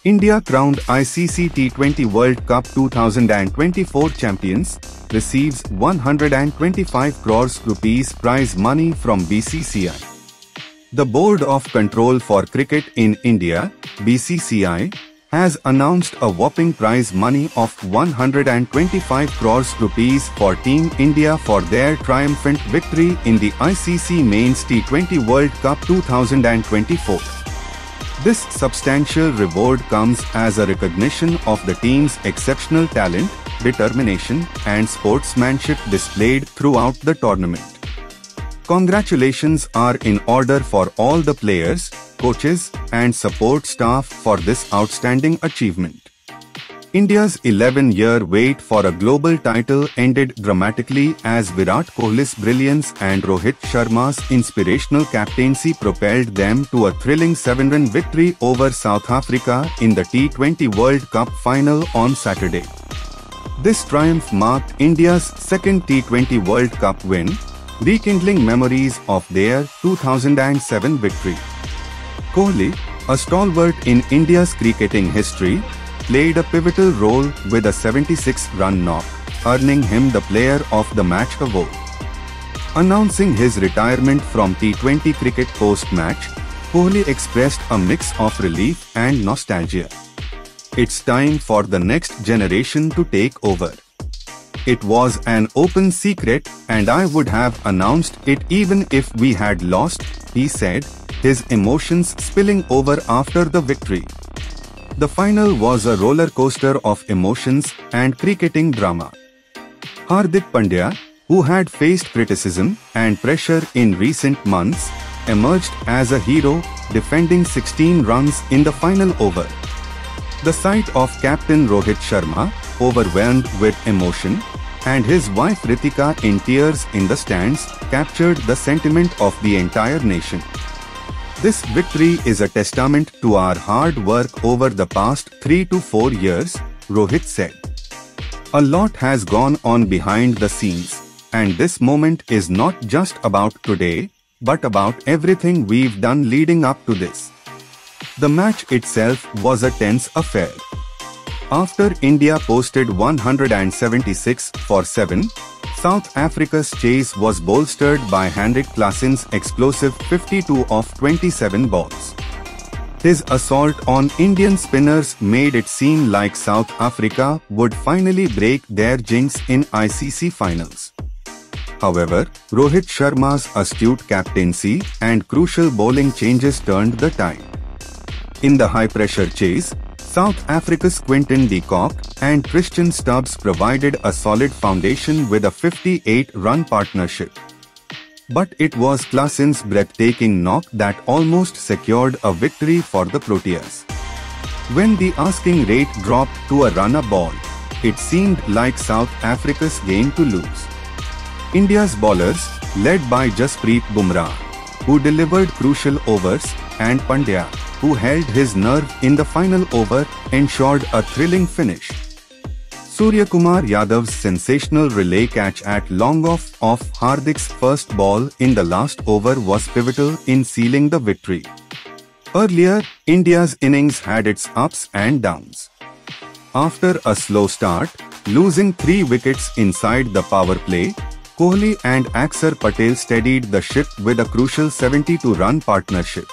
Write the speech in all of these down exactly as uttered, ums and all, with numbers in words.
India crowned I C C T twenty World Cup two thousand twenty-four champions, receives one hundred twenty-five crores rupees prize money from B C C I. The Board of Control for Cricket in India, B C C I, has announced a whopping prize money of one hundred twenty-five crores rupees for Team India for their triumphant victory in the I C C Men's T twenty World Cup two thousand twenty-four. This substantial reward comes as a recognition of the team's exceptional talent, determination, and sportsmanship displayed throughout the tournament. Congratulations are in order for all the players, coaches, and support staff for this outstanding achievement. India's eleven-year wait for a global title ended dramatically as Virat Kohli's brilliance and Rohit Sharma's inspirational captaincy propelled them to a thrilling seven-run victory over South Africa in the T twenty World Cup final on Saturday. This triumph marked India's second T twenty World Cup win, rekindling memories of their two thousand seven victory. Kohli, a stalwart in India's cricketing history, played a pivotal role with a seventy-six run knock, earning him the Player of the Match award. Announcing his retirement from T twenty cricket post-match, Kohli expressed a mix of relief and nostalgia. "It's time for the next generation to take over. It was an open secret and I would have announced it even if we had lost," he said, his emotions spilling over after the victory. The final was a roller coaster of emotions and cricketing drama. Hardik Pandya, who had faced criticism and pressure in recent months, emerged as a hero, defending sixteen runs in the final over. The sight of Captain Rohit Sharma, overwhelmed with emotion, and his wife Ritika in tears in the stands, captured the sentiment of the entire nation. "This victory is a testament to our hard work over the past three to four years, Rohit said. "A lot has gone on behind the scenes, and this moment is not just about today, but about everything we've done leading up to this." The match itself was a tense affair. After India posted one hundred seventy-six for seven, South Africa's chase was bolstered by Hendrik Klaasen's explosive fifty-two of twenty-seven balls. His assault on Indian spinners made it seem like South Africa would finally break their jinx in I C C finals. However, Rohit Sharma's astute captaincy and crucial bowling changes turned the tide. In the high-pressure chase, South Africa's Quinton de Kock and Christian Stubbs provided a solid foundation with a fifty-eight run partnership. But it was Klaasen's breathtaking knock that almost secured a victory for the Proteas. When the asking rate dropped to a run a ball, it seemed like South Africa's game to lose. India's bowlers, led by Jasprit Bumrah, who delivered crucial overs, and Pandya, who held his nerve in the final over, ensured a thrilling finish. Suryakumar Yadav's sensational relay catch at long off of Hardik's first ball in the last over was pivotal in sealing the victory. Earlier, India's innings had its ups and downs. After a slow start, losing three wickets inside the power play, Kohli and Axar Patel steadied the ship with a crucial seventy-two run partnership.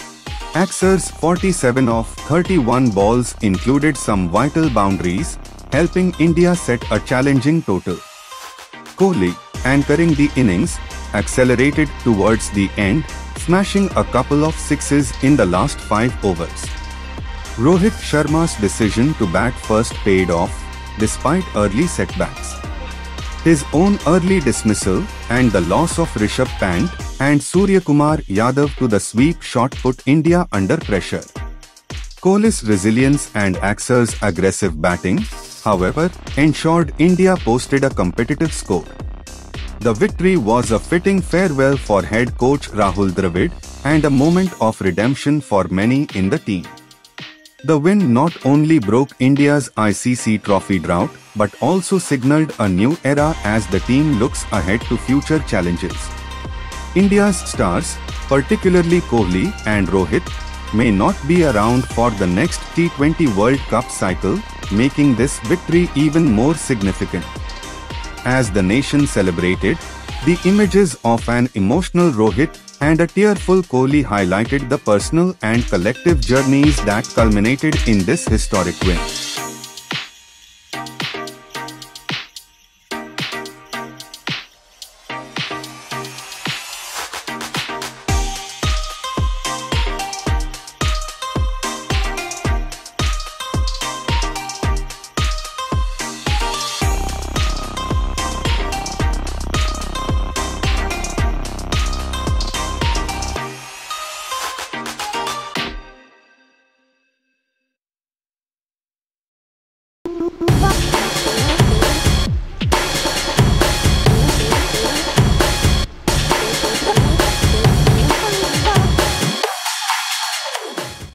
Axar's forty-seven of thirty-one balls included some vital boundaries, helping India set a challenging total. Kohli, anchoring the innings, accelerated towards the end, smashing a couple of sixes in the last five overs. Rohit Sharma's decision to bat first paid off, despite early setbacks. His own early dismissal and the loss of Rishabh Pant and Suryakumar Yadav to the sweep shot put India under pressure. Kohli's resilience and Axar's aggressive batting, however, ensured India posted a competitive score. The victory was a fitting farewell for head coach Rahul Dravid and a moment of redemption for many in the team. The win not only broke India's I C C trophy drought, but also signaled a new era as the team looks ahead to future challenges. India's stars, particularly Kohli and Rohit, may not be around for the next T twenty World Cup cycle, making this victory even more significant. As the nation celebrated, the images of an emotional Rohit and a tearful Kohli highlighted the personal and collective journeys that culminated in this historic win.